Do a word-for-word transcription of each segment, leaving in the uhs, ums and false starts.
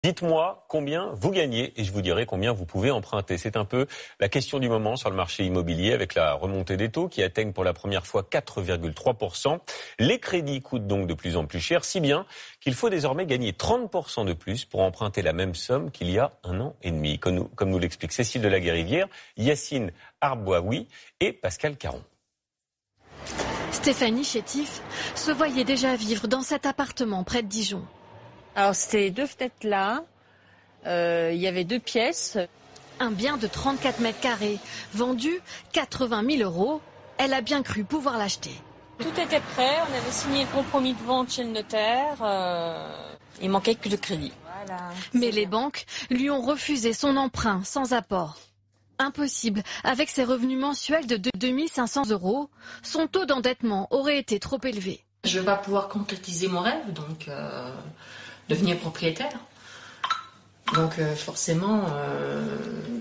Dites-moi combien vous gagnez et je vous dirai combien vous pouvez emprunter. C'est un peu la question du moment sur le marché immobilier avec la remontée des taux qui atteignent pour la première fois quatre virgule trois pour cent. Les crédits coûtent donc de plus en plus cher, si bien qu'il faut désormais gagner trente pour cent de plus pour emprunter la même somme qu'il y a un an et demi. Comme nous, comme nous l'explique Cécile de la Guérivière, Yacine Arboaoui et Pascal Caron. Stéphanie Chétif se voyait déjà vivre dans cet appartement près de Dijon. Alors c'était deux fenêtres là, euh, il y avait deux pièces. Un bien de trente-quatre mètres carrés, vendu quatre-vingt mille euros. Elle a bien cru pouvoir l'acheter. Tout était prêt, on avait signé le compromis de vente chez le notaire. Euh, il manquait que le crédit. Voilà, mais les banques lui ont refusé son emprunt sans apport. Impossible, avec ses revenus mensuels de deux mille cinq cents euros, son taux d'endettement aurait été trop élevé. Je ne vais pas pouvoir concrétiser mon rêve, donc euh, devenir propriétaire. Donc euh, forcément, euh,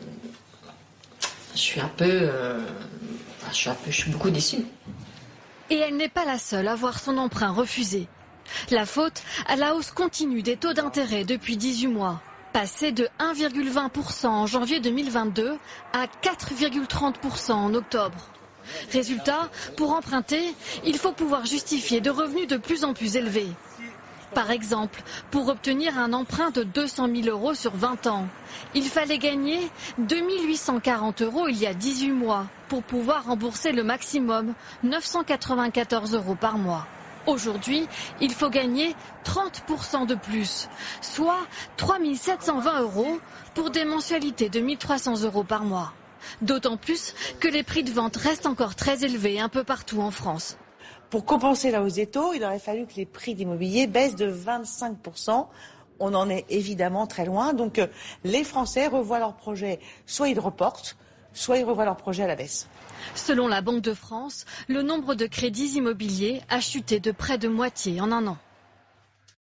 je suis un peu, euh, je suis un peu, je suis beaucoup déçue. Et elle n'est pas la seule à voir son emprunt refusé. La faute à la hausse continue des taux d'intérêt depuis dix-huit mois. Passé de un virgule vingt pour cent en janvier deux mille vingt-deux à quatre virgule trente pour cent en octobre. Résultat, pour emprunter, il faut pouvoir justifier de revenus de plus en plus élevés. Par exemple, pour obtenir un emprunt de deux cent mille euros sur vingt ans, il fallait gagner deux mille huit cent quarante euros il y a dix-huit mois pour pouvoir rembourser le maximum neuf cent quatre-vingt-quatorze euros par mois. Aujourd'hui, il faut gagner trente pour cent de plus, soit trois mille sept cent vingt euros pour des mensualités de mille trois cents euros par mois. D'autant plus que les prix de vente restent encore très élevés un peu partout en France. Pour compenser la hausse des taux, il aurait fallu que les prix d'immobilier baissent de vingt-cinq pour cent. On en est évidemment très loin. Donc euh, les Français revoient leurs projets, soit ils reportent, soit ils revoient leurs projets à la baisse. Selon la Banque de France, le nombre de crédits immobiliers a chuté de près de moitié en un an.